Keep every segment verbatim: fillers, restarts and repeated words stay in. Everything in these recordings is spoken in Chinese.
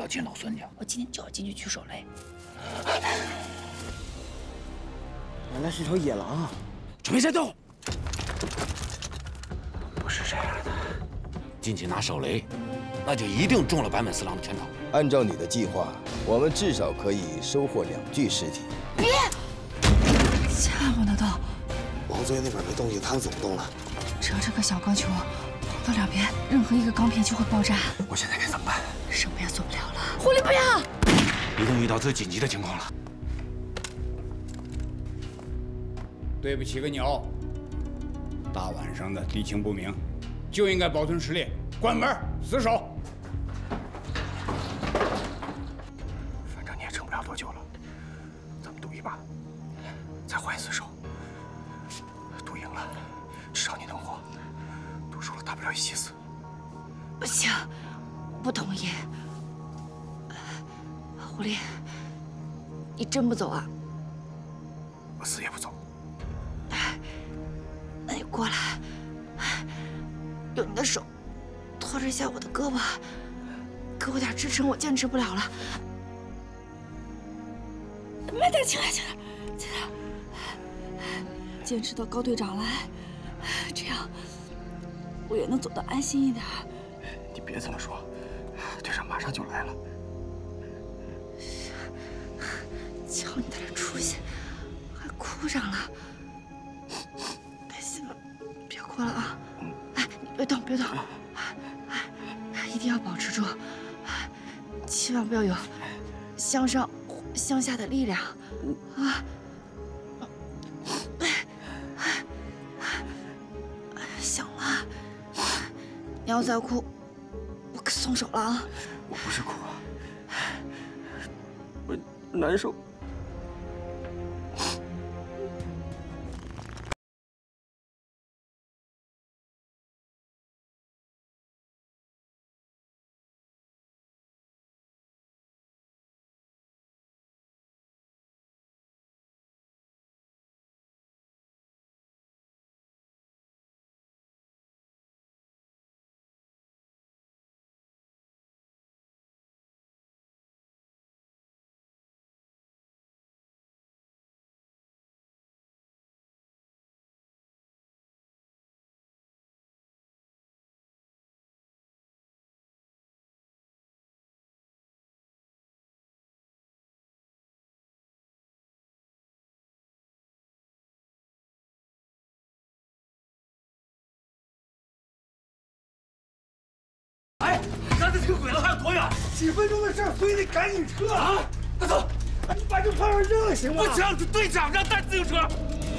见老孙家。 我今天就要进去取手雷。 原来是条野狼啊！ 准备战斗！不是这样的，进去拿手雷，那就一定中了坂本四郎的圈套。 按照你的计划，我们至少可以收获两具尸体。 别，千万不能动！ 王尊那边没动静，他们怎么动了？ 只要这个小钢球跑到两边，任何一个钢片就会爆炸。 我现在该怎么办？ 什么也做不了了。狐狸，不要！ 一定遇到最紧急的情况了。 对不起个鸟！大晚上的敌情不明，就应该保存实力，关门死守。 反正你也撑不了多久了，咱们赌一把，再换一次手。赌赢了，至少你能活；赌输了，大不了一起死。 不行，不同意。狐狸，你真不走啊？ 我死也不走。 那你过来，用你的手托着一下我的胳膊，给我点支撑，我坚持不了了。慢点，轻点，轻点，轻点，坚持到高队长来，这样我也能走得安心一点。 你别这么说，队长马上就来了。 瞧你的这出息，还哭上了。 过了啊！哎，你别动，别动！哎，一定要保持住，千万不要有向上、向下的力量啊！哎，行了，你要再哭，我可松手了啊！ 我不是哭啊，我难受。 哎，刚才这个鬼子还有多远？ 几分钟的事，所以得赶紧撤啊！快走！ 哎，你把这炮上扔了行吗？ 不行，队长让带自行车。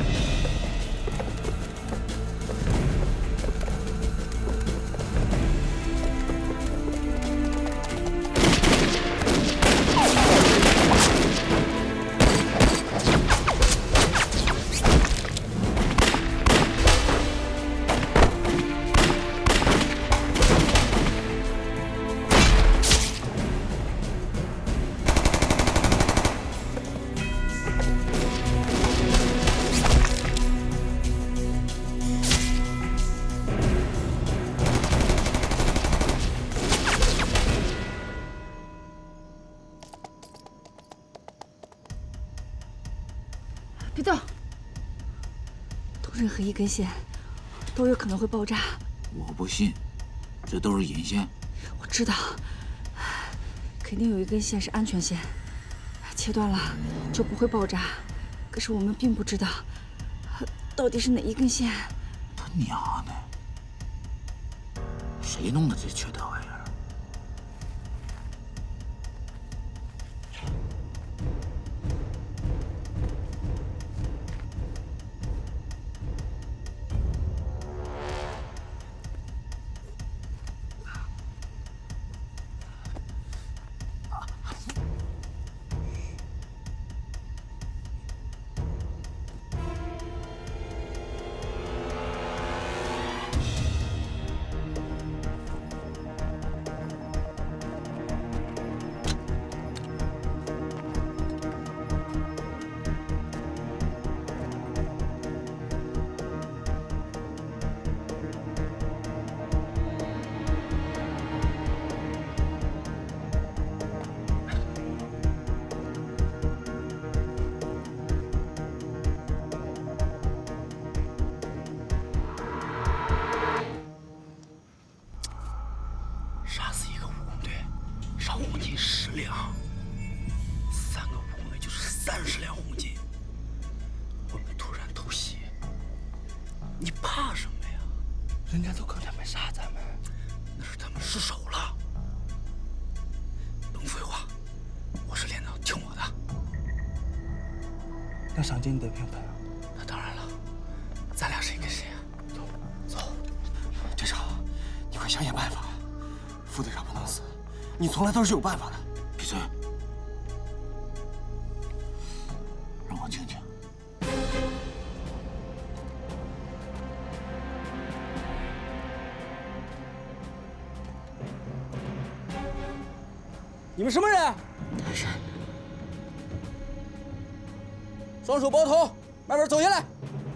别动！动任何一根线，都有可能会爆炸。 我不信，这都是引线。 我知道，肯定有一根线是安全线，切断了就不会爆炸。可是我们并不知道，到底是哪一根线。 他娘的！谁弄的这缺德玩意儿？ 三十两红金，我们突然偷袭，你怕什么呀？人家都刚才没杀咱们，那是他们失手了。甭废话，我是连长，听我的。 那赏金你得平分啊！ 那当然了，咱俩谁跟谁啊？走，走，队长，你快想想办法。副队长不能死，你从来都是有办法的。 闭嘴！让我听听。 你们什么人？ 大山， 双手抱头，慢慢走下来。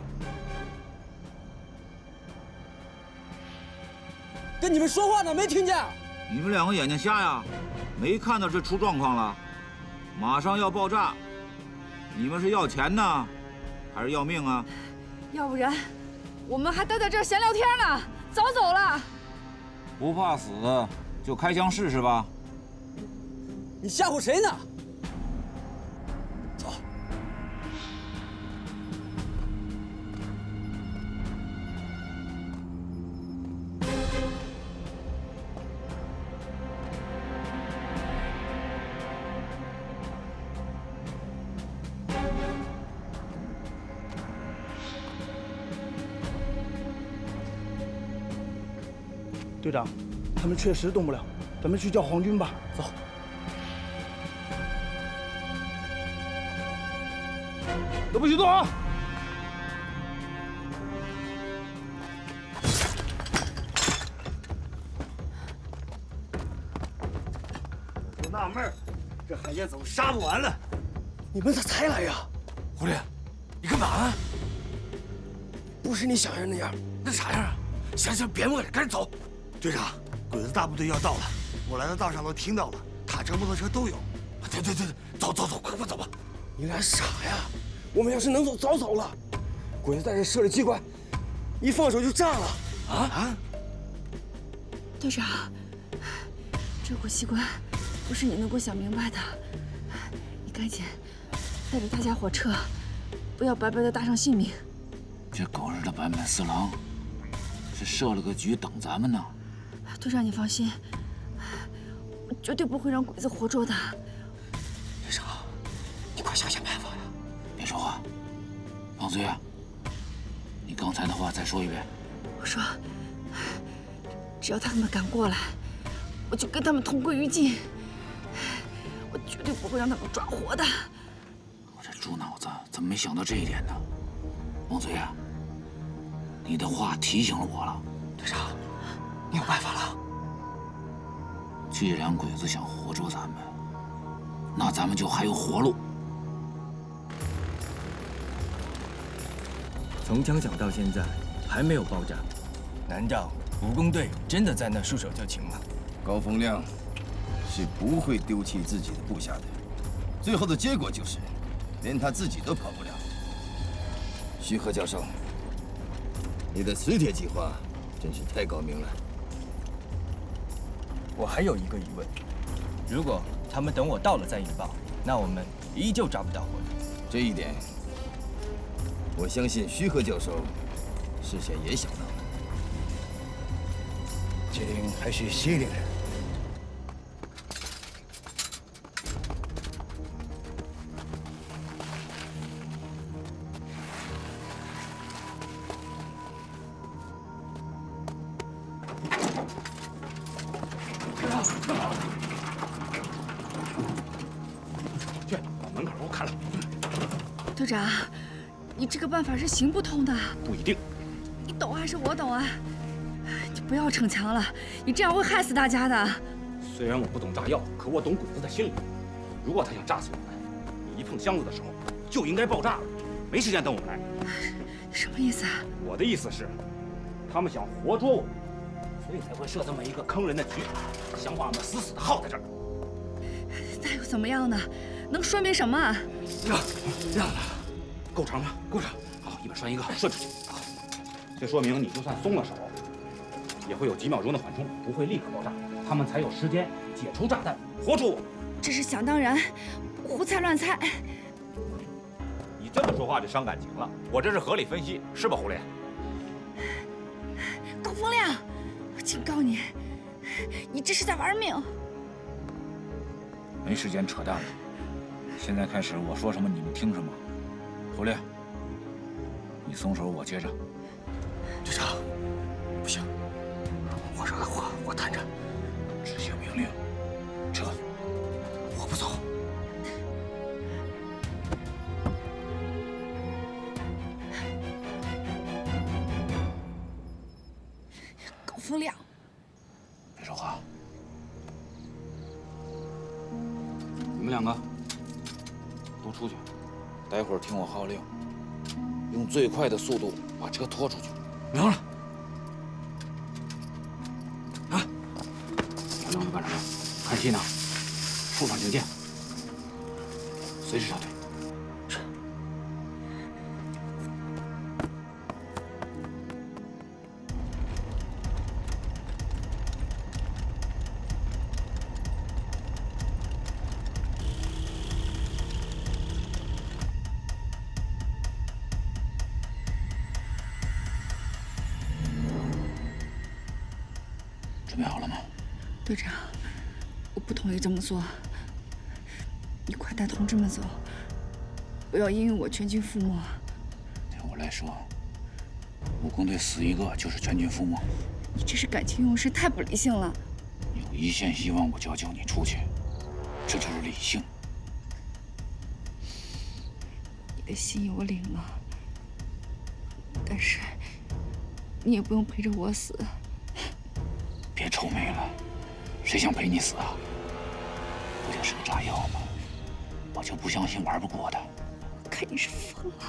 跟你们说话呢，没听见？ 你们两个眼睛瞎呀？没看到这出状况了？马上要爆炸，你们是要钱呢，还是要命啊？ 要不然我们还待在这儿闲聊天呢，早走了。 不怕死就开枪试试吧。 你吓唬谁呢？ 走。 队长，他们确实动不了，咱们去叫皇军吧。走。都不许动啊！ 我纳闷儿，这海燕怎么杀不完了？ 你们咋才来呀？ 狐狸，你干嘛啊？ 不是你想象那样。 那啥样啊？行行，别磨叽，赶紧走。队长，鬼子大部队要到了，我来到道上都听到了，卡车、摩托车都有。对对对对，走走走，快快走吧！ 你俩傻呀！我们要是能走，早走了。鬼子在这设了机关，一放手就炸了。 啊啊！ 队长，这股机关不是你能够想明白的。你赶紧带着大家伙撤，不要白白的搭上性命。 这狗日的坂本四郎是设了个局等咱们呢。 队长，你放心，我绝对不会让鬼子活捉的。 队长，你快想想办法呀！ 别说话，王子月，你刚才的话再说一遍。 我说，只要他们敢过来，我就跟他们同归于尽。我绝对不会让他们抓活的。 我这猪脑子怎么没想到这一点呢？王子月，你的话提醒了我了。 队长，你有办法了？ 既然鬼子想活捉咱们，那咱们就还有活路。 从枪响到现在还没有爆炸，难道武工队真的在那束手就擒吗？ 高风亮是不会丢弃自己的部下的，最后的结果就是连他自己都跑不了。徐鹤教授，你的磁铁计划真是太高明了。 我还有一个疑问，如果他们等我到了再引爆，那我们依旧抓不到活人。 这一点，我相信徐鹤教授事先也想到了。 决定还是西陵人。 去把门口给我砍了。 队长，你这个办法是行不通的。 不一定。 你懂还是我懂啊？你不要逞强了，你这样会害死大家的。 虽然我不懂炸药，可我懂鬼子的心理。如果他想炸死我们，你一碰箱子的时候就应该爆炸了，没时间等我们来。 什么意思啊？ 我的意思是，他们想活捉我们，所以才会设这么一个坑人的局，想把我们死死的耗在这儿。 那又怎么样呢？能说明什么？ 让让了，够长吗？够长。好，一本拴一个，顺出去。这说明你就算松了手，也会有几秒钟的缓冲，不会立刻爆炸。他们才有时间解除炸弹，活捉我。 这是想当然，胡猜乱猜。 这么说话就伤感情了。我这是合理分析，是吧，胡烈？ 高风亮，我警告你，你这是在玩命！ 没时间扯淡了，现在开始，我说什么你们听什么。胡烈，你松手，我接着。 队长，不行，我是阿华，我担着。 执行命令，撤。 我不走。 高风亮， 别说话。 你们两个都出去， 待会儿听我号令，用最快的速度把车拖出去。 明了。啊！你们两位干什么？看戏呢？树上警戒，随时撤退。是。 准备好了吗？ 队长，我不同意这么做。你快带同志们走，不要因为我全军覆没。 对我来说，武工队死一个就是全军覆没。 你这是感情用事，太不理性了。 有一线希望，我就要救你出去，这就是理性。 你的心意我领了，但是你也不用陪着我死。 别臭美了，谁想陪你死啊？不就是个炸药吗？我就不相信玩不过的。 我看你是疯了。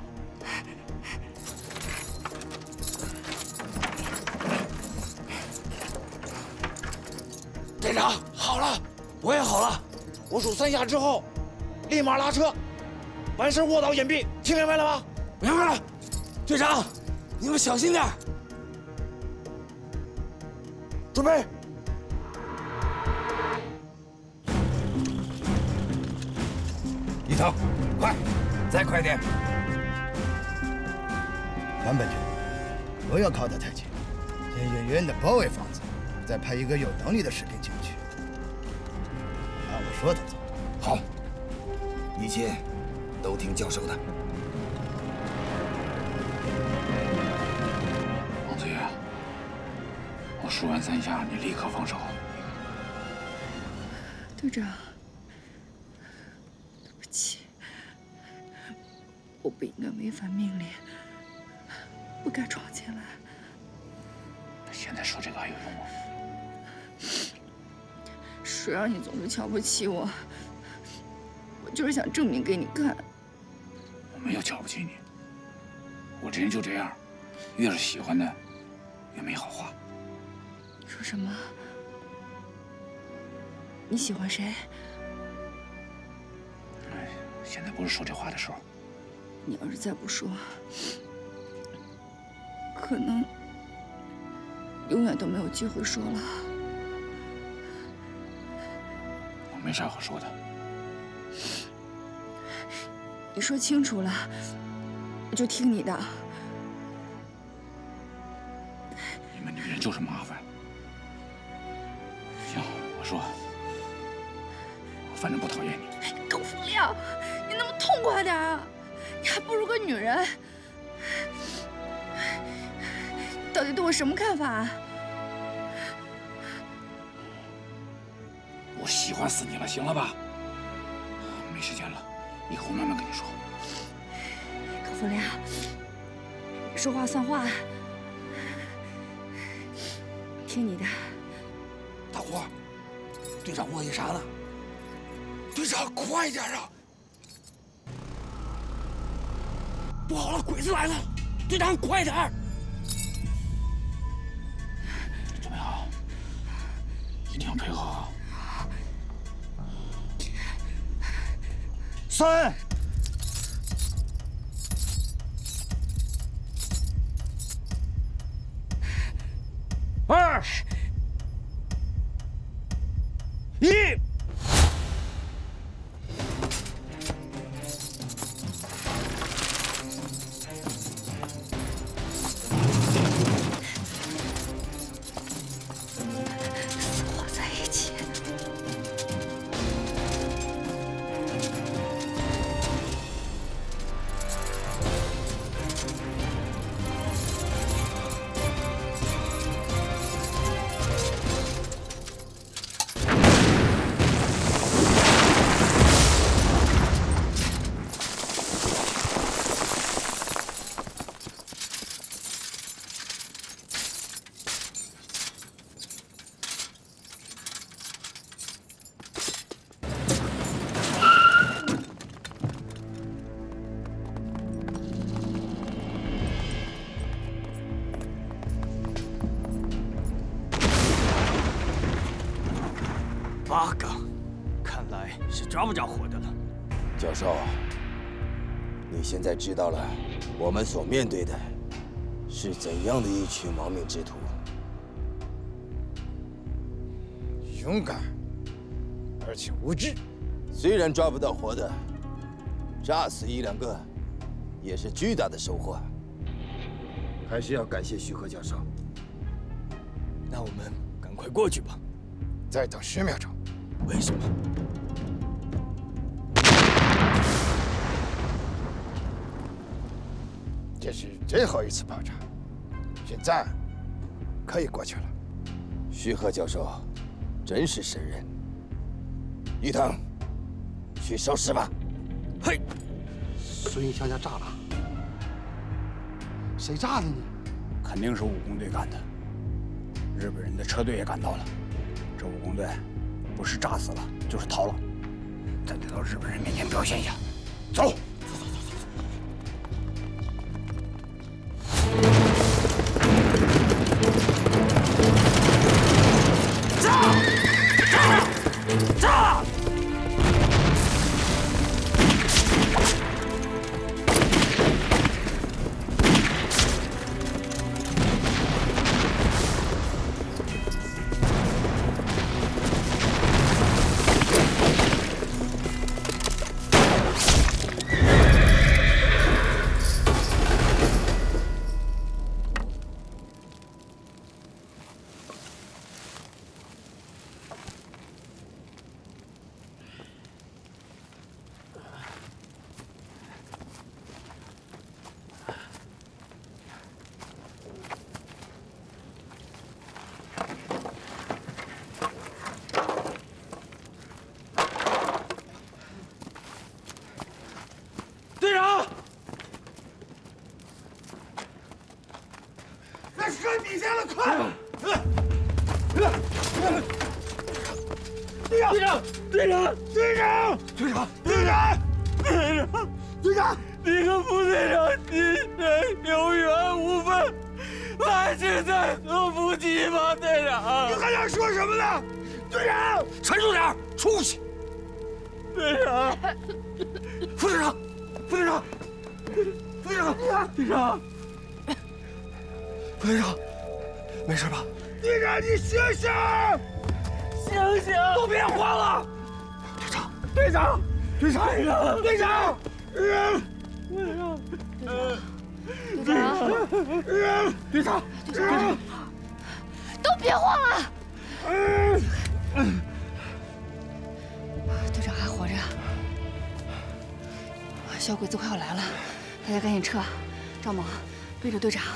队长，好了，我也好了。我数三下之后，立马拉车，完事卧倒隐蔽，听明白了吗？明白了。队长，你们小心点。准备。 一头，快，再快点！ 韩本军，不要靠得太近，先远远的包围房子，再派一个有能力的士兵进去。按我说的做。 好，一切都听教授的。 王子越，我数完三下，你立刻放手。 队长，对不起，我不应该违反命令，不该闯进来。 现在说这个还有用吗？ 谁让你总是瞧不起我？我就是想证明给你看。 我没有瞧不起你，我这人就这样，越是喜欢的，越没好话。 你说什么？你喜欢谁？ 哎，现在不是说这话的时候。 你要是再不说，可能永远都没有机会说了。 我没啥可说的。 你说清楚了，我就听你的。 你们女人就是麻烦。行，我说，我反正不讨厌你。 高风亮，你能不能痛快点啊？你还不如个女人。你到底对我什么看法啊？ 我喜欢死你了，行了吧？没时间了，以后慢慢跟你说。 高风亮，你说话算话，听你的。 大伙，队长磨叽啥呢？队长，快点啊！不好了，鬼子来了！队长，快点儿！ 准备好，一定要配合好。 三、二、一。 抓不着活的了。 教授，你现在知道了我们所面对的是怎样的一群亡命之徒。 勇敢，而且无知。 虽然抓不到活的，炸死一两个，也是巨大的收获。还是要感谢徐鹤教授。 那我们赶快过去吧。 再等十秒钟。 为什么？ 这是最后一次爆炸，现在可以过去了。 徐鹤教授真是神人。于腾，去收尸吧。 嘿， 孙义乡家炸了，谁炸的呢？ 肯定是武工队干的。日本人的车队也赶到了，这武工队不是炸死了，就是逃了。咱得到日本人面前表现一下。走。 炸！炸！炸！队长，那山底下了，快！队长，队长，队长，队长，队长，队长，队长，队长，你和副队长今生有缘无分，来世再做夫妻吧，队长。你还想说什么呢？队长，沉住点，出息。队长，副队长。副队长，副队长，队长，副队长，没事吧？队长，你醒醒！醒醒！都别慌了！队长，队长，队长，队长，队长，队长，队长，队长，队长， 都别慌了！队长还活着。小鬼子快要来了，大家赶紧撤！赵猛，背着队长。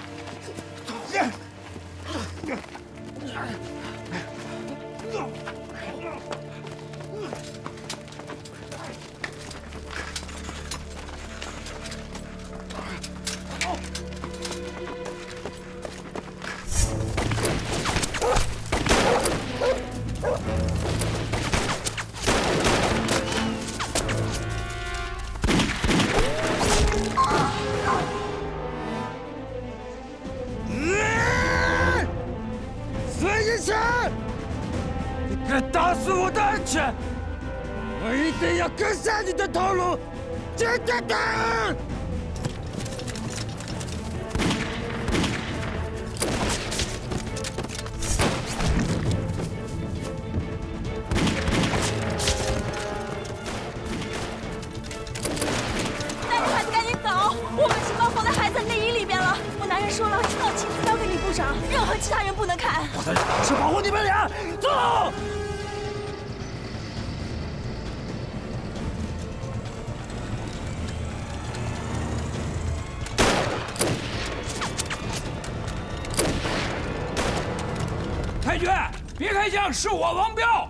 打死我的安全！我一定要割下你的头颅！接着打！ 带着孩子赶紧走！我把情报放在孩子的内衣里边了。我男人说了，这套亲自交给你部长，任何其他人不能看。 我的任务是保护你们俩。走！ 太君，别开枪，是我王彪。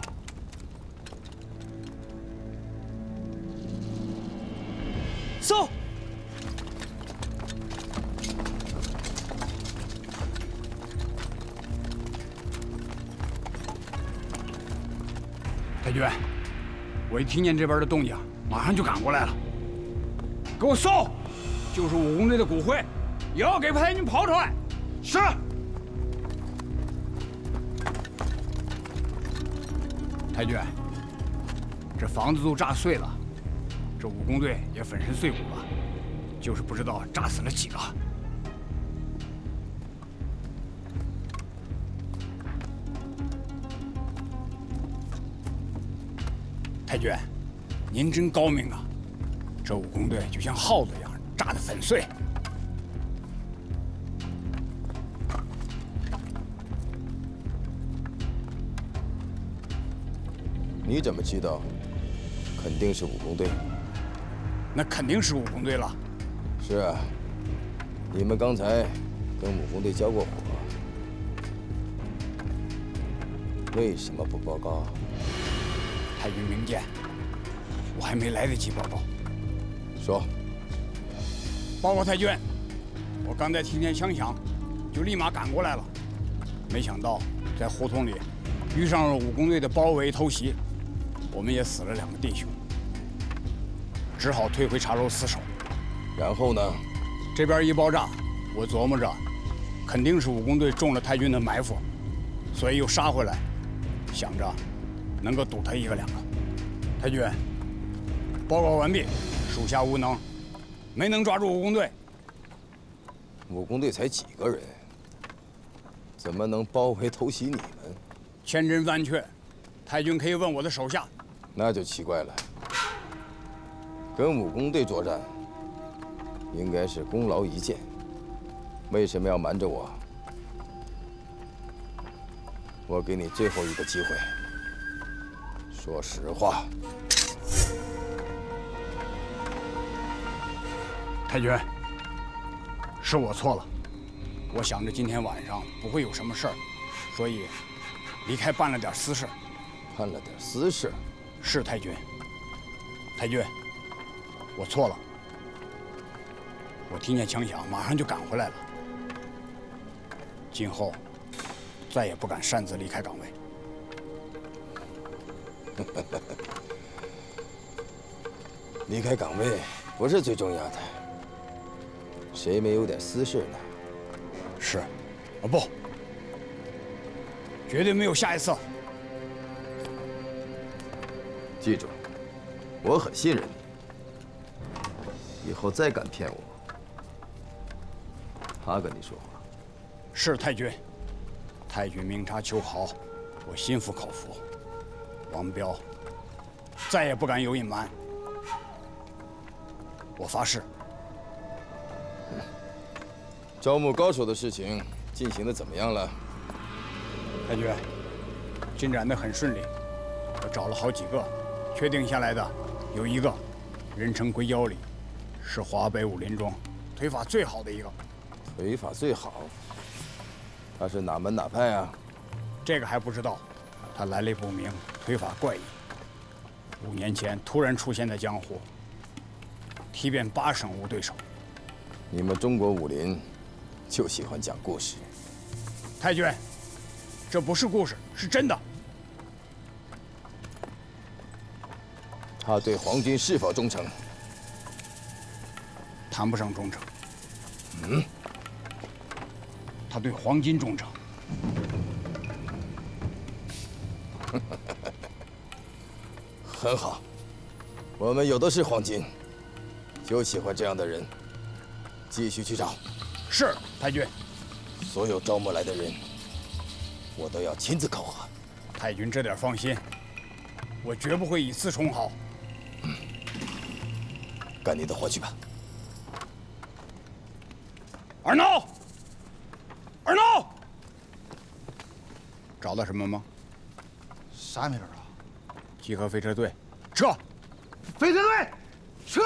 搜！ 太君，我一听见这边的动静，马上就赶过来了。给我搜，就是武工队的骨灰，也要给太君刨出来。是。太君， 这房子都炸碎了，这武工队也粉身碎骨了，就是不知道炸死了几个。太君，您真高明啊！这武工队就像耗子一样，炸得粉碎。 你怎么知道？肯定是武工队。 那肯定是武工队了。 是啊，你们刚才跟武工队交过火，为什么不报告？ 太君明鉴，我还没来得及报告。 说。 报告太君，我刚才听见枪响，就立马赶过来了。没想到在胡同里遇上了武工队的包围偷袭，我们也死了两个弟兄，只好退回茶楼死守。 然后呢？ 这边一爆炸，我琢磨着，肯定是武工队中了太君的埋伏，所以又杀回来，想着能够堵他一个两个。太君，报告完毕，属下无能，没能抓住武工队。 武工队才几个人，怎么能包围偷袭你们？ 千真万确，太君可以问我的手下。 那就奇怪了，跟武工队作战，应该是功劳一件，为什么要瞒着我？我给你最后一个机会，说实话。 太君，是我错了。我想着今天晚上不会有什么事儿，所以离开办了点私事。 办了点私事？ 是太君。太君，我错了。我听见枪响，马上就赶回来了。今后再也不敢擅自离开岗位。 离开岗位不是最重要的，谁没有点私事呢？ 是，啊不，绝对没有下一次。 记住，我很信任你，以后再敢骗我，他跟你说话。 是太君，太君明察秋毫，我心服口服。王彪再也不敢有隐瞒。我发誓。 招募高手的事情进行的怎么样了？ 太君，进展得很顺利，我找了好几个，确定下来的有一个，人称鬼脚李，是华北武林中腿法最好的一个。 腿法最好？他是哪门哪派啊？ 这个还不知道，他来历不明，腿法怪异。五年前突然出现在江湖，踢遍八省无对手。 你们中国武林就喜欢讲故事。 太君，这不是故事，是真的。 他对皇军是否忠诚？ 谈不上忠诚。 嗯。 他对黄巾忠诚。 很好，我们有的是黄金，就喜欢这样的人。继续去找。 是，太君。 所有招募来的人，我都要亲自考核。 太君这点放心，我绝不会以次充好。 嗯，干你的活去吧。 二孬，二孬，找到什么吗？ 啥没找着？ 集合飞车队，撤！ 飞车队，撤！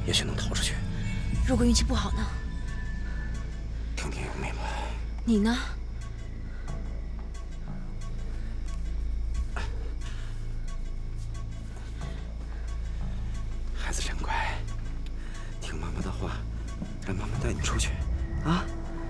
也许能逃出去。 如果运气不好呢？ 听天由命吧。 你呢？ 孩子真乖，听妈妈的话，让妈妈带你出去，啊？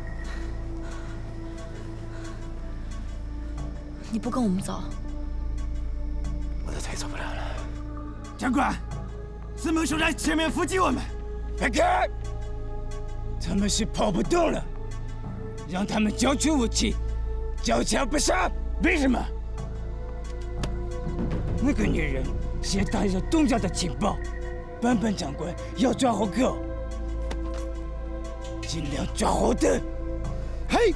你不跟我们走， 我的腿走不了了。 长官，四门手在前面伏击我们，别开！他们是跑不动了，让他们交出武器，交枪不杀。为什么？那个女人是带着东家的情报，本本长官要抓猴哥，尽量抓好的。嘿！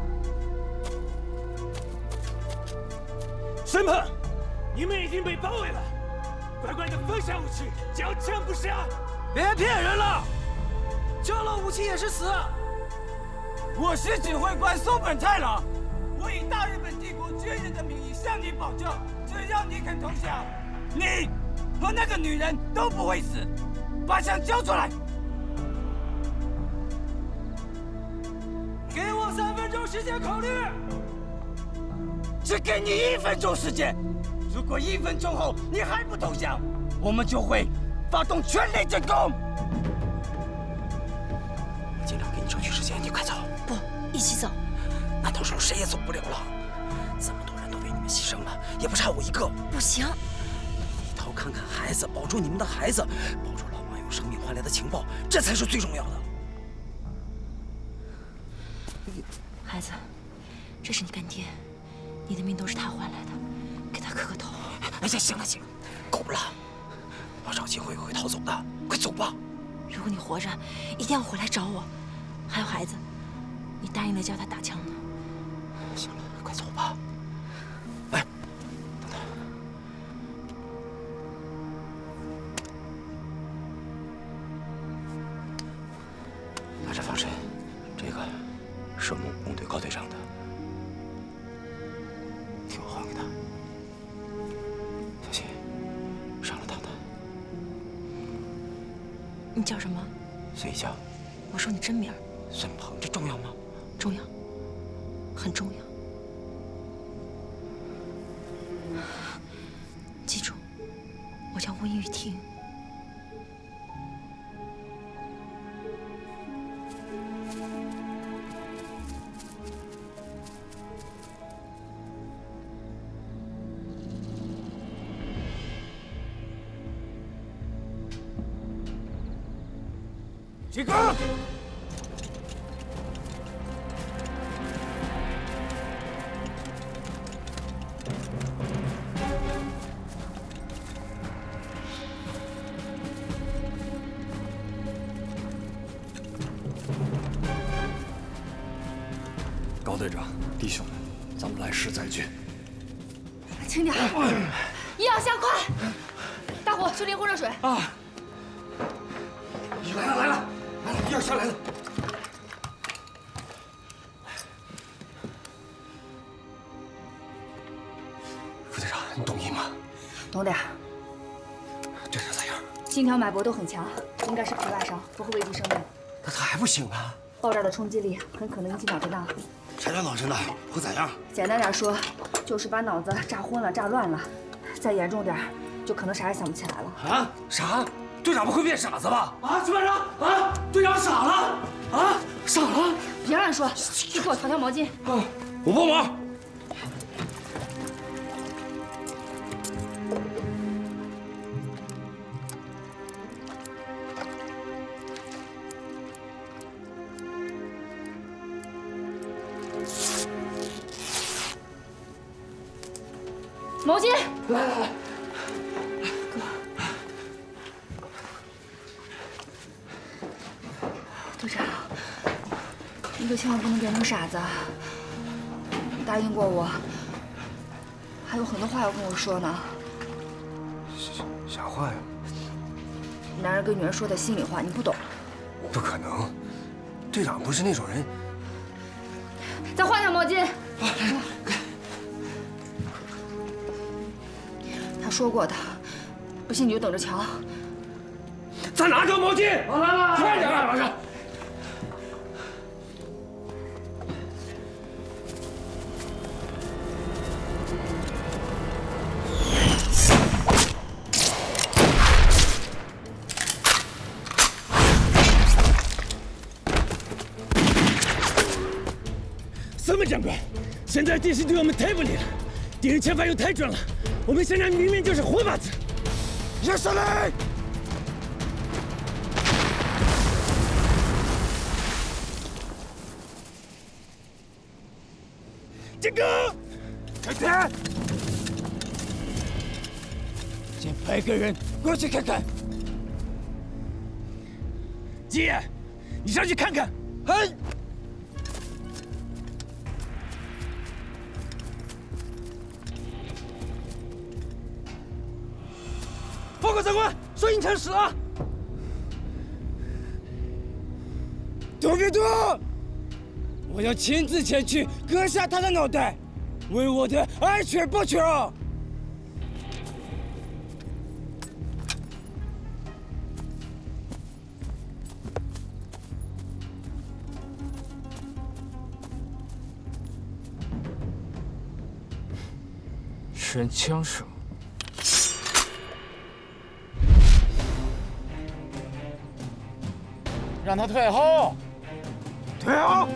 什么？你们已经被包围了，乖乖的放下武器，交枪不杀！别骗人了，交了武器也是死。我是指挥官松本太郎，我以大日本帝国军人的名义向你保证，只要你肯投降，你和那个女人都不会死。把枪交出来！给我三分钟时间考虑。 只给你一分钟时间，如果一分钟后你还不投降，我们就会发动全力进攻。 尽量给你争取时间，你快走。 不，一起走。 那到时候谁也走不了了。这么多人都为你们牺牲了，也不差我一个。 不行， 回头看看孩子，保住你们的孩子，保住老妈用生命换来的情报，这才是最重要的。 孩子，这是你干爹。 你的命都是他换来的，给他磕个头。 哎呀，行了行了，够了，我找机会会逃走的，快走吧。 如果你活着，一定要回来找我。还有孩子，你答应了教他打枪呢。 行了，快走吧。哎，等等，把这防身，这个是我们武工队高队长的。 替我还给他，小心伤了他的。 你叫什么？ 孙一笑。 我说你真名。 孙鹏，这重要吗？ 重要，很重要。记住，我叫温玉婷。 起攻！ 高队长，弟兄们，咱们来势再举。 轻点，医药箱快！大伙去淋壶热水。 啊！来了来了！ 药箱来了！ 副队长，你懂医吗？ 懂点。 这是咋样？ 心跳脉搏都很强，应该是皮外伤，不会危及生命。 那他还不行啊？ 爆炸的冲击力很可能引起脑震荡。 啥叫脑震荡？会咋样？ 简单点说，就是把脑子炸昏了、炸乱了。再严重点，就可能啥也想不起来了。 啊？ 啥？ 队长不会变傻子吧？ 啊，什么人？啊，队长傻了？啊，傻了？ 别乱说，去给我调条毛巾。 啊，我帮忙。 毛巾。 来来来。 队长，你可千万不能变成傻子。你答应过我，还有很多话要跟我说呢。 啥话呀？ 男人跟女人说的心里话，你不懂。 不可能，队长不是那种人。 再换条毛巾。他说过的，不信你就等着瞧。 再拿条毛巾。来来来，快点，马上。 司马长官，现在敌人对我们太不利了，敌人前方又太准了，我们现在明明就是活靶子。 让上来！ 金哥， 开天！ 先派个人过去看看。季爷，你上去看看。嗨。 报告长官，顺应城死了。 躲别躲！我要亲自前去割下他的脑袋，为我的安全报仇。神枪手。 让他退后，退后。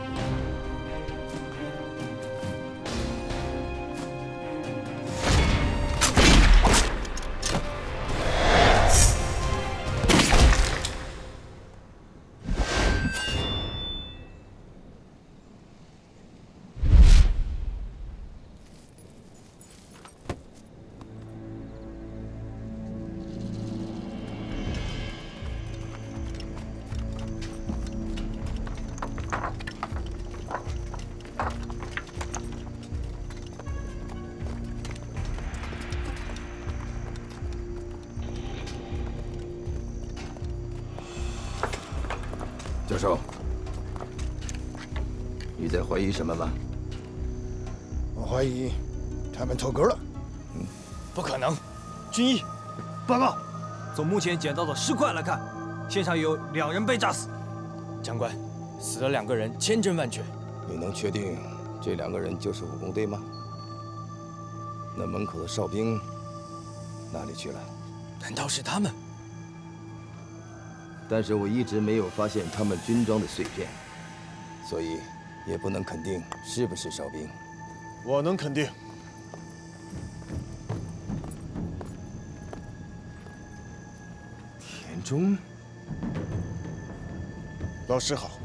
教授，你在怀疑什么吗？ 我怀疑他们偷钩了。 嗯，不可能。军医，报告，从目前捡到的尸块来看，现场有两人被炸死。长官，死了两个人，千真万确。 你能确定这两个人就是武工队吗？那门口的哨兵哪里去了？ 难道是他们？ 但是我一直没有发现他们军装的碎片，所以也不能肯定是不是哨兵。 我能肯定。 田中， 老师好。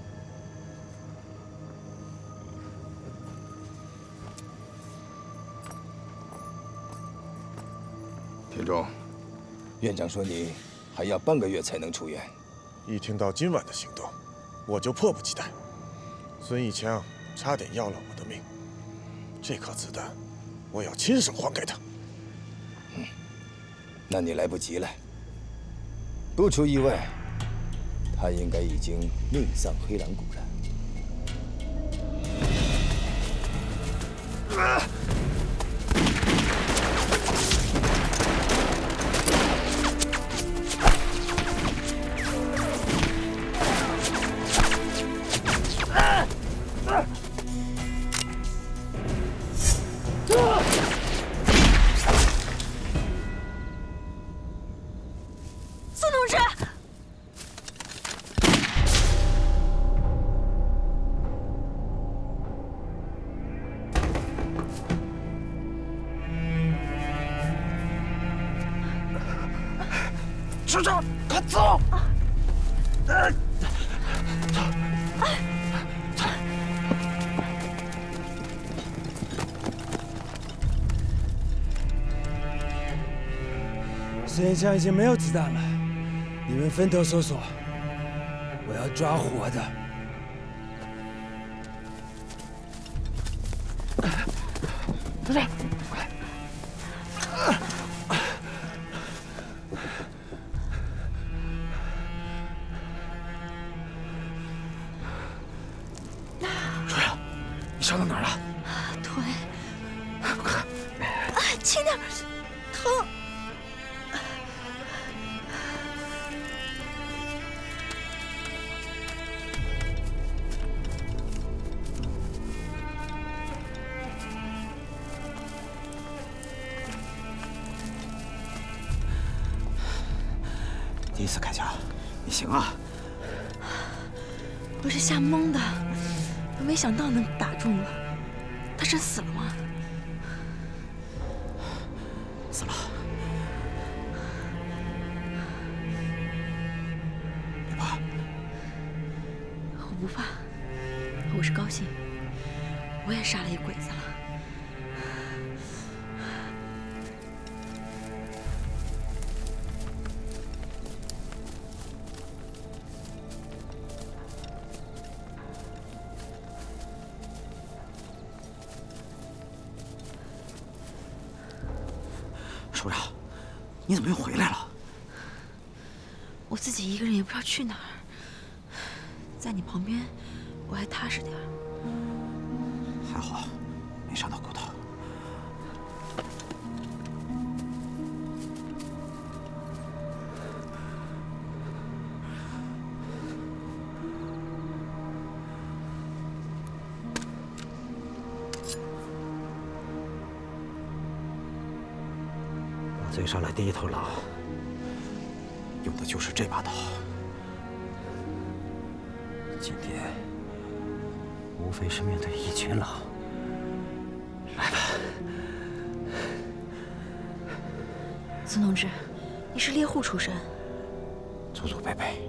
田中，院长说你。 还要半个月才能出院。 一听到今晚的行动，我就迫不及待。孙义枪差点要了我的命，这颗子弹，我要亲手还给他。 嗯，那你来不及了。不出意外，他应该已经命丧黑蓝谷了。啊首长，快走！ 孙义枪已经没有子弹了，你们分头搜索，我要抓活的。 首长， 伤到哪儿了？ 腿。快，轻点，疼。 第一次开枪，你行啊！ 我是吓懵的，没想到能打中了。他真死了吗？ 死了。别怕。 我不怕，我是高兴。我也杀了一鬼子了。 首长，你怎么又回来了？ 我自己一个人也不知道去哪儿，在你旁边，我还踏实点儿。 还好，没伤到骨头。追上来第一头狼，用的就是这把刀。今天无非是面对一群狼。来吧， 孙同志，你是猎户出身， 祖祖辈辈。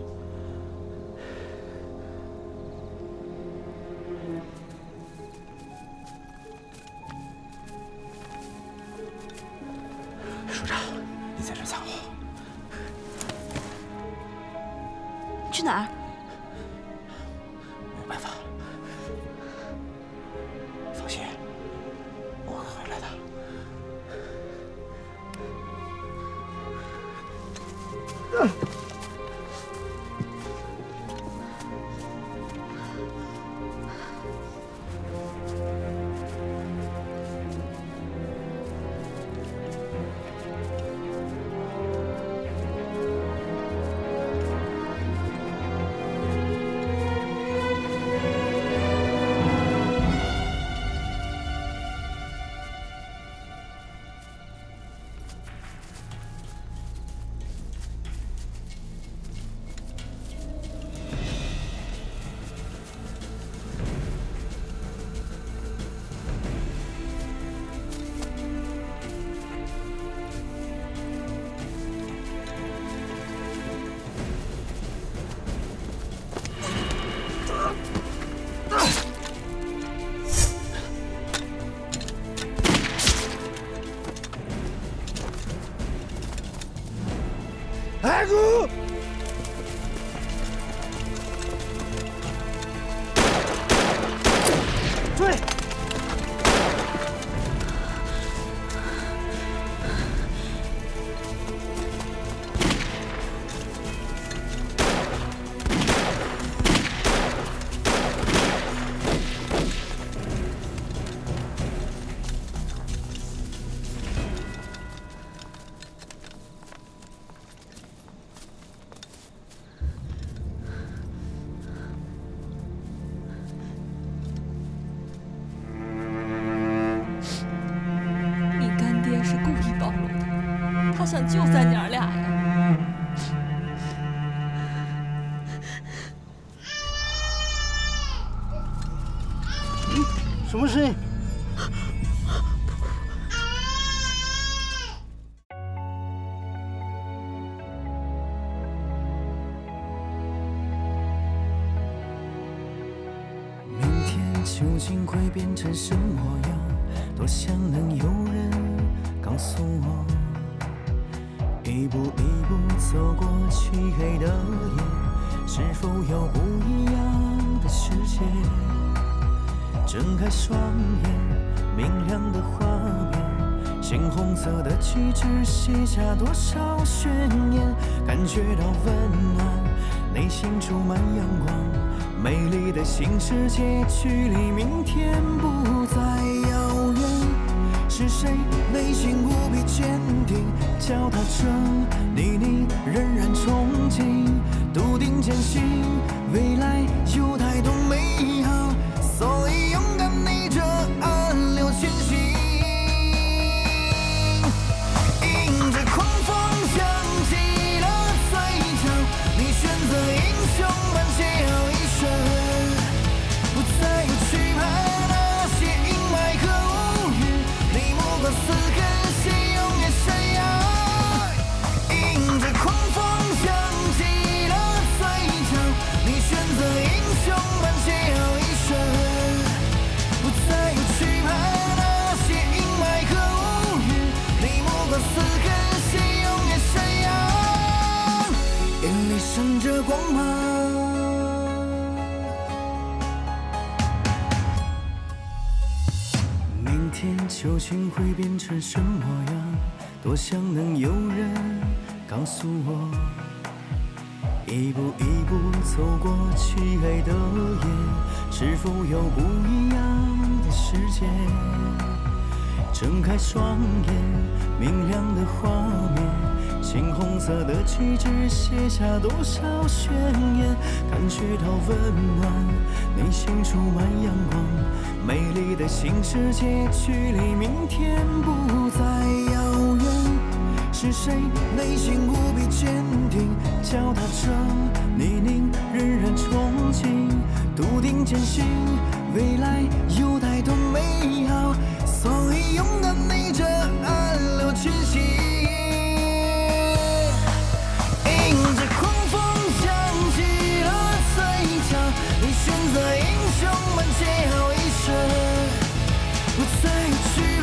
署长，你在这藏好。 去哪儿？ 没有办法，放心，我会回来的。啊阿姑，追！ 他想救咱娘俩呀！ 嗯，什么声音？ 明天究竟会变成什么样？多想能有人告诉我。 一步一步走过漆黑的夜，是否有不一样的世界？睁开双眼，明亮的画面，鲜红色的旗帜写下多少宣言？感觉到温暖，内心充满阳光，美丽的新世界距离明天不再遥远。 是谁内心无比坚定，脚踏着泥泞，仍然憧憬，笃定坚信未来有太多美好，所以勇敢逆着暗流前行。迎着狂风，想起了最天究竟会变成什么样？多想能有人告诉我。一步一步走过漆黑的夜，是否有不一样的世界？睁开双眼，明亮的画面，青红色的旗帜写下多少宣言？感觉到温暖，内心充满阳光，美丽的新世界距离明天不再遥远。是谁内心无比坚定，脚踏着泥泞，仍然憧憬，笃定坚信未来有太多美好，所以勇敢逆着暗流前行。迎着狂风扬起了嘴角，你选择英雄般桀骜一生，不再去